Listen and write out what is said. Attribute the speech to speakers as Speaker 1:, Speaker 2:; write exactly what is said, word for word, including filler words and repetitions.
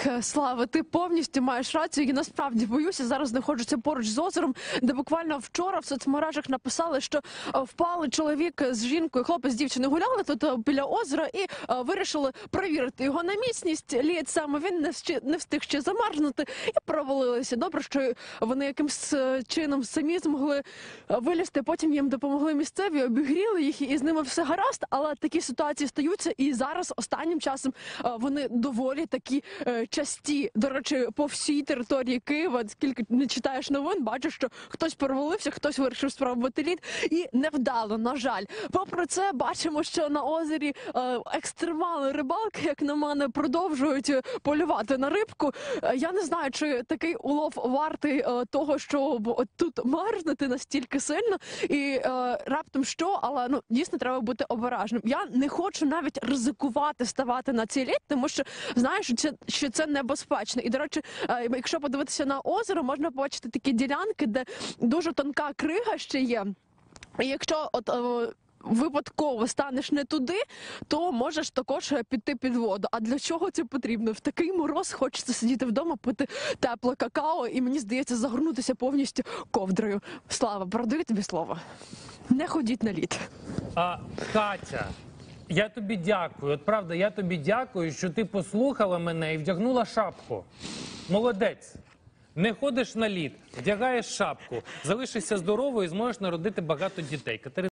Speaker 1: Слава, ти повністю маєш рацію. Я насправді боюся, зараз знаходжуся поруч з озером, де буквально вчора в соцмережах написали, що впали чоловік з жінкою, хлопець з дівчиною гуляли тут біля озера і вирішили перевірити його на міцність. Лід саме він не, вщи, не встиг ще замерзнути і провалилися. Добре, що вони якимсь чином самі змогли вилізти, потім їм допомогли місцеві, обігріли їх і з ними все гаразд, але такі ситуації стаються і зараз останнім часом вони доволі такі часті. До речі, по всій території Києва, скільки не читаєш новин, бачиш, що хтось провалився, хтось вирішив спробувати лід і невдало, на жаль. Попри це, бачимо, що на озері е, екстремали рибалки, як на мене, продовжують полювати на рибку. Е, я не знаю, чи такий улов вартий е, того, щоб тут мерзнути настільки сильно і е, раптом що, але ну дійсно треба бути обережним. Я не хочу навіть ризикувати ставати на цей лід, тому що знаєш, що це, що це небезпечно. І, до речі, е, якщо подивитися на озеро, можна побачити такі ділянки, де дуже тонка крига ще є. І якщо от е, випадково станеш не туди, то можеш також піти під воду. А для чого це потрібно? В такий мороз хочеться сидіти вдома, пити тепле какао і, мені здається, загорнутися повністю ковдрою. Слава, передаю тобі слово. Не ходіть на лід.
Speaker 2: А, Катя, я тобі дякую. От правда, я тобі дякую, що ти послухала мене і вдягнула шапку. Молодець. Не ходиш на лід, вдягаєш шапку, залишишся здоровою і зможеш народити багато дітей. Катерина